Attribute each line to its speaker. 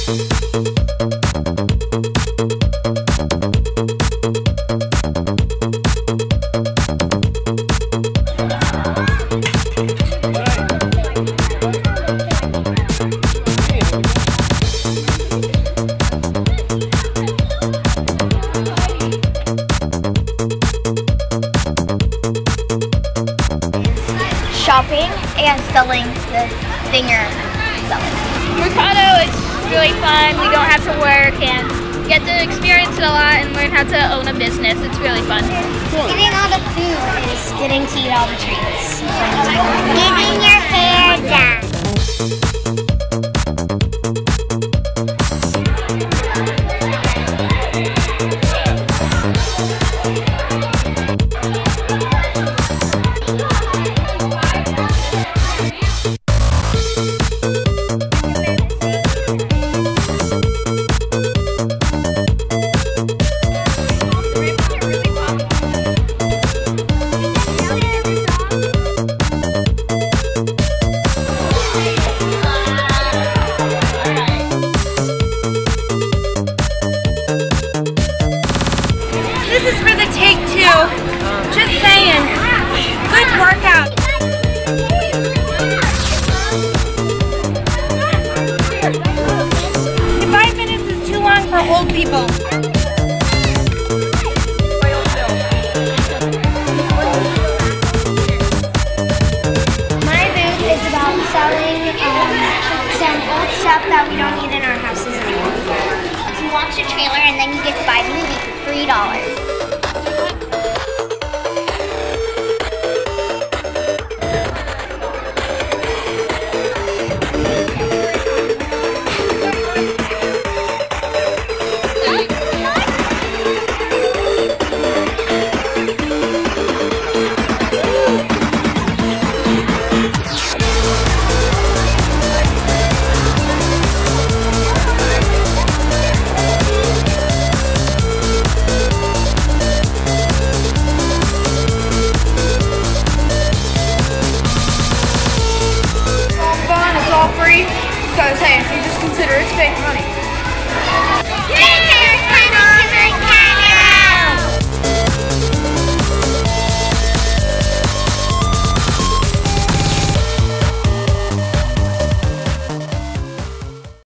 Speaker 1: Shopping and selling the thing you're selling.
Speaker 2: Mercado is really fun. We don't have to work and get to experience it a lot and learn how to own a business. It's really fun.
Speaker 1: Getting all the food is getting to eat all the treats. Getting your hair done.
Speaker 3: This is for the take two. Just saying. Good workout. And 5 minutes is too long for old people.
Speaker 1: My booth is about selling some old stuff that we don't need in our houses anymore. You watch a trailer and then you get to buy the movie for $3.